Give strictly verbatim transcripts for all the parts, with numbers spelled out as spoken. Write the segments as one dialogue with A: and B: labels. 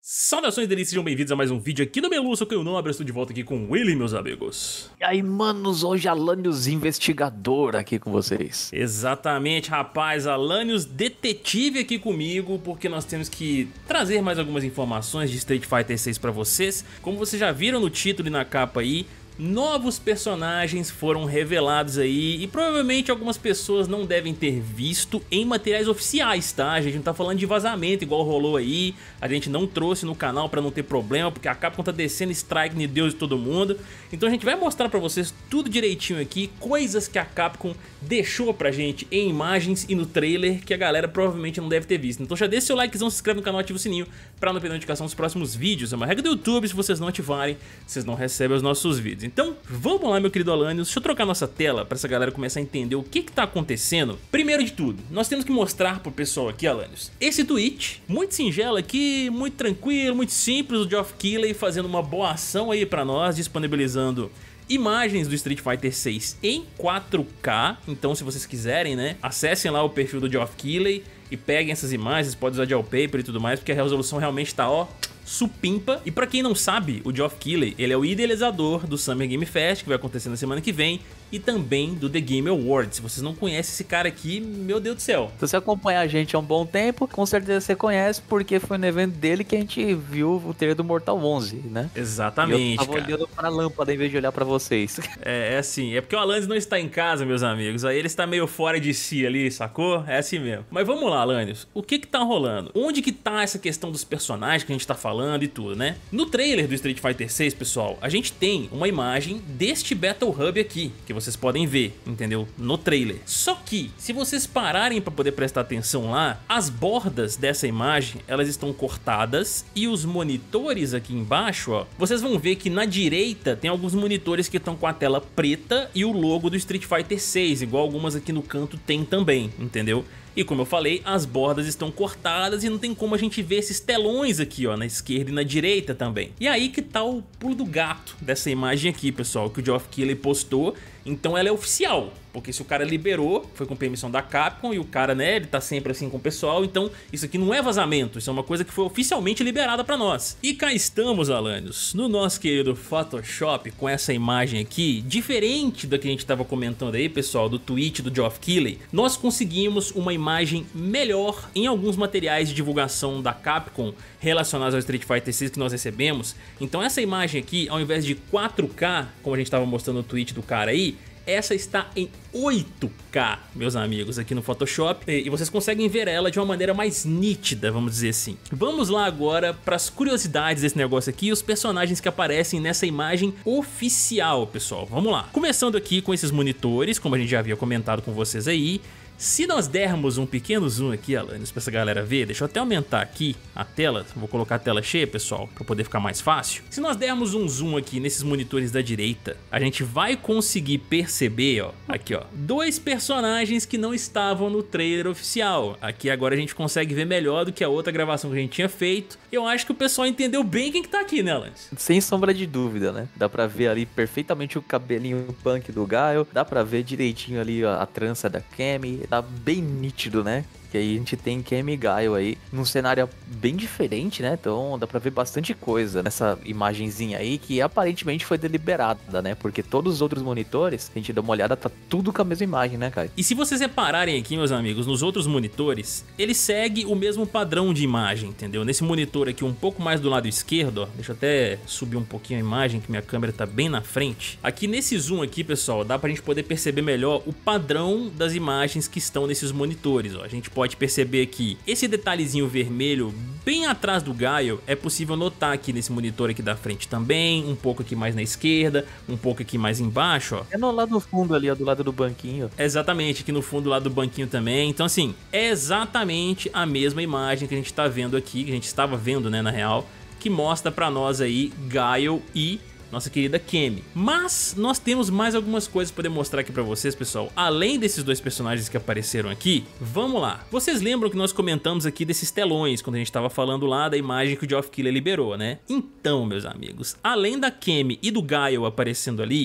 A: Saudações delícias, sejam bem-vindos a mais um vídeo aqui no Melu, sou Caio Nobre, estou de volta aqui com o Willy, meus amigos.
B: E aí, manos, hoje Alanios Investigador aqui com vocês.
A: Exatamente, rapaz, Alanios Detetive aqui comigo, porque nós temos que trazer mais algumas informações de Street Fighter seis pra vocês. Como vocês já viram no título e na capa aí, novos personagens foram revelados aí e provavelmente algumas pessoas não devem ter visto em materiais oficiais, tá? A gente não tá falando de vazamento igual rolou aí, a gente não trouxe no canal pra não ter problema, porque a Capcom tá descendo strike de Deus de todo mundo. Então a gente vai mostrar pra vocês tudo direitinho aqui, coisas que a Capcom deixou pra gente em imagens e no trailer que a galera provavelmente não deve ter visto. Então já deixa seu likezão, se inscreve no canal, ativa o sininho pra não perder notificação dos próximos vídeos. É uma regra do YouTube, se vocês não ativarem, vocês não recebem os nossos vídeos. Então, vamos lá, meu querido Alanios, deixa eu trocar nossa tela para essa galera começar a entender o que que tá acontecendo. Primeiro de tudo, nós temos que mostrar pro pessoal aqui, Alanios, esse tweet, muito singelo aqui, muito tranquilo, muito simples, o Geoff Keighley fazendo uma boa ação aí para nós, disponibilizando imagens do Street Fighter seis em quatro K, então se vocês quiserem, né, acessem lá o perfil do Geoff Keighley e peguem essas imagens, pode usar de wallpaper e tudo mais, porque a resolução realmente tá, ó, supimpa. E pra quem não sabe, o Geoff Keighley, ele é o idealizador do Summer Game Fest, que vai acontecer na semana que vem, e também do The Game Awards. Se vocês não conhecem esse cara aqui, meu Deus do céu.
B: Se você acompanha a gente há um bom tempo, com certeza você conhece, porque foi no evento dele que a gente viu o trailer do Mortal onze, né?
A: Exatamente,
B: e eu tava
A: cara.
B: olhando pra lâmpada em vez de olhar pra vocês.
A: É, é assim, é porque o Alanios não está em casa, meus amigos, aí ele está meio fora de si ali, sacou? É assim mesmo. Mas vamos lá, Alanios, o que que tá rolando? Onde que tá essa questão dos personagens que a gente tá falando e tudo, né? No trailer do Street Fighter seis, pessoal, a gente tem uma imagem deste Battle Hub aqui, que vocês podem ver, entendeu? No trailer. Só que, se vocês pararem para poder prestar atenção lá, as bordas dessa imagem, elas estão cortadas e os monitores aqui embaixo, ó, vocês vão ver que na direita tem alguns monitores que estão com a tela preta e o logo do Street Fighter seis, igual algumas aqui no canto tem também, entendeu? E como eu falei, as bordas estão cortadas e não tem como a gente ver esses telões aqui, ó, na esquerda e na direita também. E aí que tá o pulo do gato dessa imagem aqui, pessoal, que o Geoff Keighley postou. Então ela é oficial, porque se o cara liberou, foi com permissão da Capcom e o cara, né, ele tá sempre assim com o pessoal, então isso aqui não é vazamento, isso é uma coisa que foi oficialmente liberada pra nós. E cá estamos, Alanios, no nosso querido Photoshop com essa imagem aqui, diferente da que a gente tava comentando aí, pessoal, do tweet do Geoff Keighley, nós conseguimos uma imagem melhor em alguns materiais de divulgação da Capcom relacionados ao Street Fighter seis que nós recebemos. Então essa imagem aqui, ao invés de quatro K, como a gente tava mostrando no tweet do cara aí, essa está em oito K, meus amigos, aqui no Photoshop, e vocês conseguem ver ela de uma maneira mais nítida, vamos dizer assim. Vamos lá agora para as curiosidades desse negócio aqui, os personagens que aparecem nessa imagem oficial, pessoal. Vamos lá. Começando aqui com esses monitores, como a gente já havia comentado com vocês aí. Se nós dermos um pequeno zoom aqui, Alanios, pra essa galera ver, deixa eu até aumentar aqui a tela, vou colocar a tela cheia, pessoal, pra poder ficar mais fácil. Se nós dermos um zoom aqui nesses monitores da direita, a gente vai conseguir perceber, ó, aqui ó, dois personagens que não estavam no trailer oficial. Aqui agora a gente consegue ver melhor do que a outra gravação que a gente tinha feito. Eu acho que o pessoal entendeu bem quem que tá aqui, né, Alanios?
B: Sem sombra de dúvida, né? Dá pra ver ali perfeitamente o cabelinho punk do Gaio, dá pra ver direitinho ali a, a trança da Cammy. Tá bem nítido, né? Que aí a gente tem Cammy e Gaio aí num cenário bem diferente, né? Então dá pra ver bastante coisa nessa imagenzinha aí que aparentemente foi deliberada, né? Porque todos os outros monitores, a gente dá uma olhada, tá tudo com a mesma imagem, né, cara?
A: E se vocês repararem aqui, meus amigos, nos outros monitores, ele segue o mesmo padrão de imagem, entendeu? Nesse monitor aqui um pouco mais do lado esquerdo, ó, deixa eu até subir um pouquinho a imagem que minha câmera tá bem na frente. Aqui nesse zoom aqui, pessoal, dá pra gente poder perceber melhor o padrão das imagens que estão nesses monitores, ó. A gente pode perceber aqui esse detalhezinho vermelho bem atrás do Gaio, é possível notar aqui nesse monitor aqui da frente também, um pouco aqui mais na esquerda, um pouco aqui mais embaixo, ó.
B: É no lado do fundo ali, ó, do lado do banquinho.
A: Exatamente, aqui no fundo lá do banquinho também. Então assim, é exatamente a mesma imagem que a gente tá vendo aqui, que a gente estava vendo, né, na real, que mostra pra nós aí Gaio e nossa querida Cammy. Mas nós temos mais algumas coisas para poder mostrar aqui pra vocês, pessoal. Além desses dois personagens que apareceram aqui, vamos lá. Vocês lembram que nós comentamos aqui desses telões, quando a gente tava falando lá da imagem que o Geoff Keighley liberou, né? Então, meus amigos, além da Cammy e do Gaio aparecendo ali,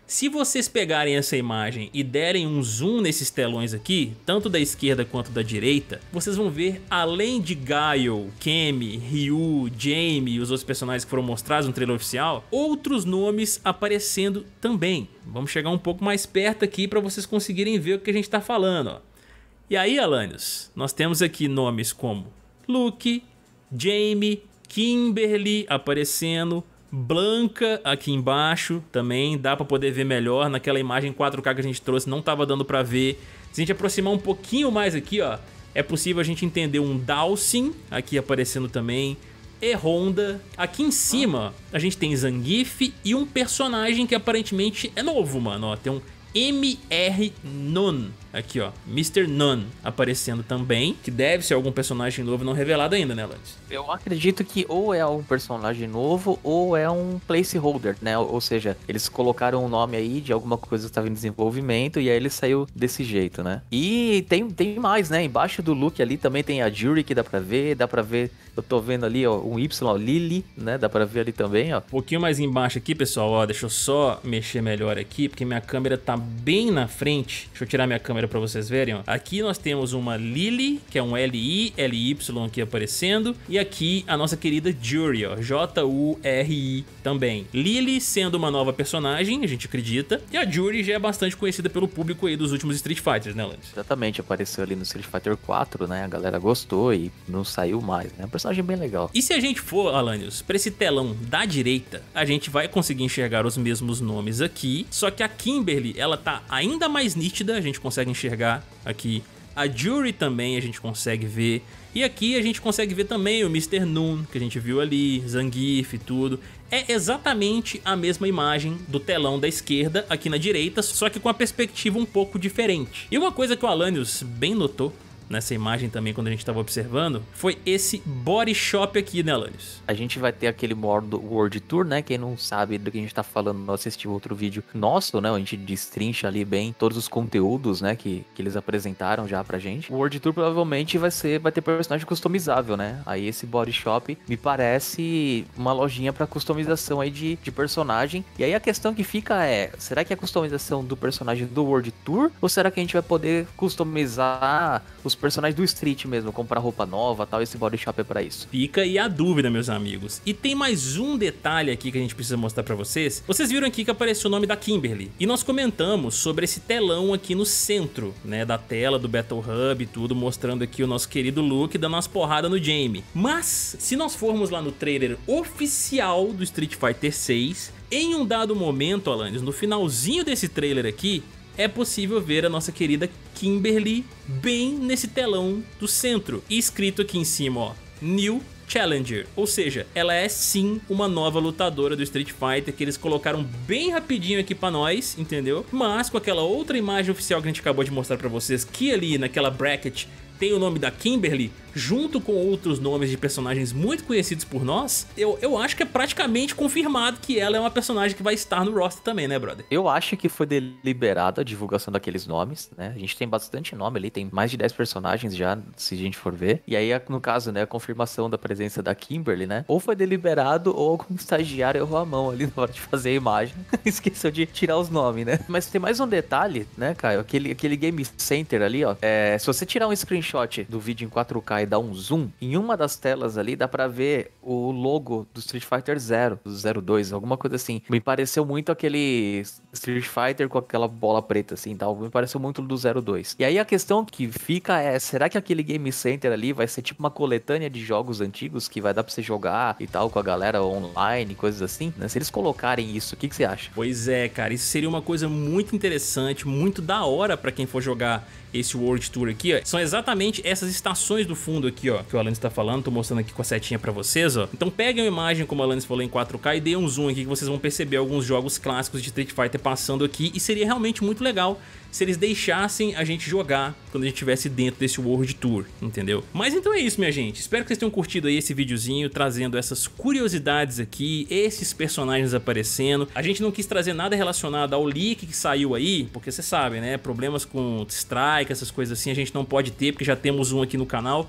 A: Se vocês pegarem essa imagem e derem um zoom nesses telões aqui, tanto da esquerda quanto da direita, vocês vão ver, além de Guile, Cammy, Ryu, Jamie e os outros personagens que foram mostrados no trailer oficial, outros nomes aparecendo também. Vamos chegar um pouco mais perto aqui para vocês conseguirem ver o que a gente está falando, ó. E aí, Alanios, nós temos aqui nomes como Luke, Jamie, Kimberly aparecendo, Blanca aqui embaixo também, dá para poder ver melhor. Naquela imagem quatro K que a gente trouxe não estava dando para ver. Se a gente aproximar um pouquinho mais aqui, ó, é possível a gente entender um Dhalsim aqui aparecendo também, e Honda. Aqui em cima a gente tem Zangief e um personagem que aparentemente é novo, mano, ó, tem um M R None aqui, ó, mister None aparecendo também, que deve ser algum personagem novo não revelado ainda, né, Lance?
B: Eu acredito que ou é um personagem novo ou é um placeholder, né? Ou seja, eles colocaram um nome aí de alguma coisa que estava em desenvolvimento e aí ele saiu desse jeito, né? E tem, tem mais, né? Embaixo do Luke ali também tem a Juri, que dá pra ver, dá pra ver, eu tô vendo ali, ó, um Y, ó, Lily, né? Dá pra ver ali também, ó.
A: Um pouquinho mais embaixo aqui, pessoal, ó, deixa eu só mexer melhor aqui, porque minha câmera tá bem na frente. Deixa eu tirar minha câmera pra vocês verem, ó. Aqui nós temos uma Lily, que é um L I, L Y aqui aparecendo, e aqui a nossa querida Juri, ó, J U R I também. Lily sendo uma nova personagem, a gente acredita, e a Juri já é bastante conhecida pelo público aí dos últimos Street Fighters, né, Lance?
B: Exatamente, apareceu ali no Street Fighter quatro, né, a galera gostou e não saiu mais, né, um personagem bem legal.
A: E se a gente for, Alanios, pra esse telão da direita, a gente vai conseguir enxergar os mesmos nomes aqui, só que a Kimberly, ela tá ainda mais nítida, a gente consegue enxergar aqui. A Juri também a gente consegue ver. E aqui a gente consegue ver também o mister None, que a gente viu ali, Zangief e tudo. É exatamente a mesma imagem do telão da esquerda aqui na direita, só que com a perspectiva um pouco diferente. E uma coisa que o Alanios bem notou nessa imagem também, quando a gente estava observando, foi esse body shop aqui, né, Alanios?
B: A gente vai ter aquele modo World Tour, né? Quem não sabe do que a gente tá falando, não assistiu outro vídeo nosso, né? A gente destrincha ali bem todos os conteúdos, né? Que, que eles apresentaram já pra gente. O World Tour provavelmente vai ser, vai ter personagem customizável, né? Aí esse body shop me parece uma lojinha pra customização aí de, de personagem. E aí a questão que fica é, será que é a customização do personagem do World Tour? Ou será que a gente vai poder customizar os personagens do Street mesmo, comprar roupa nova, tal, esse body shop é pra isso?
A: Fica aí a dúvida, meus amigos. E tem mais um detalhe aqui que a gente precisa mostrar pra vocês. Vocês viram aqui que apareceu o nome da Kimberly, e nós comentamos sobre esse telão aqui no centro, né, da tela do Battle Hub e tudo, mostrando aqui o nosso querido Luke dando umas porradas no Jamie. Mas, se nós formos lá no trailer oficial do Street Fighter seis, em um dado momento, Alanios, no finalzinho desse trailer aqui, é possível ver a nossa querida Kimberly bem nesse telão do centro. E escrito aqui em cima, ó, New Challenger, ou seja, ela é sim uma nova lutadora do Street Fighter, que eles colocaram bem rapidinho aqui pra nós, entendeu? Mas com aquela outra imagem oficial que a gente acabou de mostrar pra vocês, que ali naquela bracket tem o nome da Kimberly, junto com outros nomes de personagens muito conhecidos por nós, eu, eu acho que é praticamente confirmado que ela é uma personagem que vai estar no roster também, né, brother?
B: Eu acho que foi deliberada a divulgação daqueles nomes, né? A gente tem bastante nome ali, tem mais de dez personagens já, se a gente for ver. E aí, no caso, né, a confirmação da presença da Kimberly, né? Ou foi deliberado ou algum estagiário errou a mão ali na hora de fazer a imagem. Esqueceu de tirar os nomes, né? Mas tem mais um detalhe, né, Caio? Aquele, aquele Game Center ali, ó. É, se você tirar um screenshot do vídeo em quatro K e dar um zoom, em uma das telas ali dá pra ver o logo do Street Fighter Zero, do Zero dois, alguma coisa assim. Me pareceu muito aquele Street Fighter com aquela bola preta assim, tal. Me pareceu muito do Zero dois. E aí a questão que fica é, será que aquele Game Center ali vai ser tipo uma coletânea de jogos antigos que vai dar pra você jogar e tal com a galera online, coisas assim, né? Se eles colocarem isso, o que, que você acha?
A: Pois é, cara, isso seria uma coisa muito interessante, muito da hora pra quem for jogar esse World Tour aqui, ó. São exatamente essas estações do fundo aqui, ó, que o Alanios tá falando, tô mostrando aqui com a setinha pra vocês, ó. Então peguem a imagem, como o Alanios falou, em quatro K e dê um zoom aqui que vocês vão perceber alguns jogos clássicos de Street Fighter passando aqui, e seria realmente muito legal se eles deixassem a gente jogar quando a gente estivesse dentro desse World Tour, entendeu? Mas então é isso, minha gente. Espero que vocês tenham curtido aí esse videozinho, trazendo essas curiosidades aqui, esses personagens aparecendo. A gente não quis trazer nada relacionado ao leak que saiu aí, porque vocês sabem, né? Problemas com strike, essas coisas assim, a gente não pode ter, porque já temos um aqui no canal.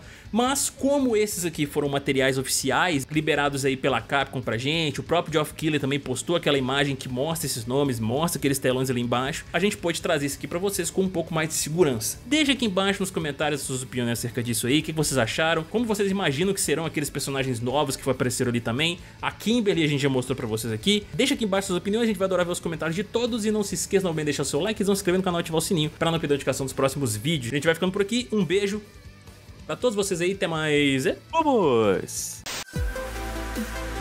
A: Mas como esses aqui foram materiais oficiais, liberados aí pela Capcom pra gente, o próprio Geoff Keighley também postou aquela imagem que mostra esses nomes, mostra aqueles telões ali embaixo, a gente pode trazer isso aqui pra vocês com um pouco mais de segurança. Deixa aqui embaixo nos comentários suas opiniões acerca disso aí, o que vocês acharam, como vocês imaginam que serão aqueles personagens novos que apareceram ali também. A Kimberly a gente já mostrou pra vocês aqui. Deixa aqui embaixo suas opiniões, a gente vai adorar ver os comentários de todos e não se esqueçam também de deixar o seu like e se inscrever no canal e ativar o sininho pra não perder a notificação dos próximos vídeos. A gente vai ficando por aqui, um beijo pra todos vocês aí, até mais.
B: Vamos!